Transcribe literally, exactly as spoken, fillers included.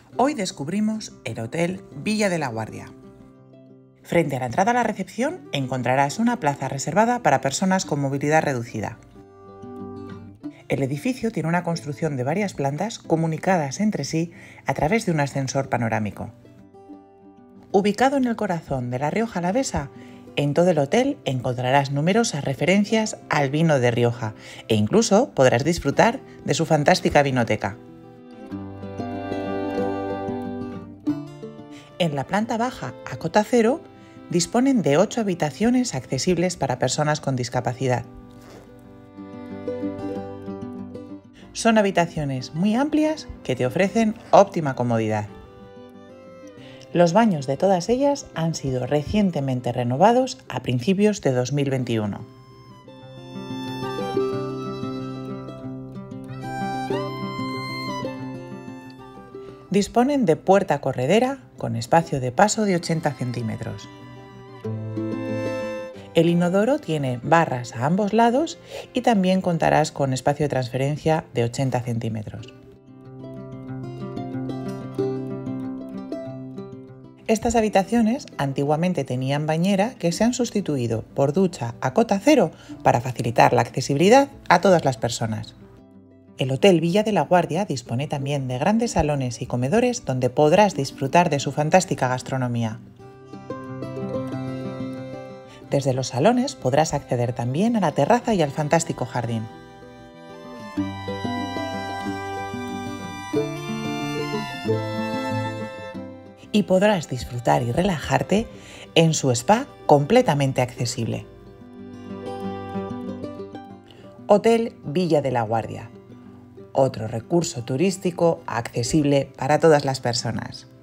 Hoy descubrimos el Hotel Villa de la Guardia. Frente a la entrada a la recepción encontrarás una plaza reservada para personas con movilidad reducida. El edificio tiene una construcción de varias plantas comunicadas entre sí a través de un ascensor panorámico. Ubicado en el corazón de La Rioja Alavesa, en todo el hotel encontrarás numerosas referencias al vino de Rioja e incluso podrás disfrutar de su fantástica vinoteca. En la planta baja, a cota cero, disponen de ocho habitaciones accesibles para personas con discapacidad. Son habitaciones muy amplias que te ofrecen óptima comodidad. Los baños de todas ellas han sido recientemente renovados a principios de dos mil veintiuno. Disponen de puerta corredera con espacio de paso de ochenta centímetros. El inodoro tiene barras a ambos lados y también contarás con espacio de transferencia de ochenta centímetros. Estas habitaciones antiguamente tenían bañera que se han sustituido por ducha a cota cero para facilitar la accesibilidad a todas las personas. El Hotel Villa de la Guardia dispone también de grandes salones y comedores donde podrás disfrutar de su fantástica gastronomía. Desde los salones podrás acceder también a la terraza y al fantástico jardín. Y podrás disfrutar y relajarte en su spa completamente accesible. Hotel Villa de la Guardia. Otro recurso turístico accesible para todas las personas.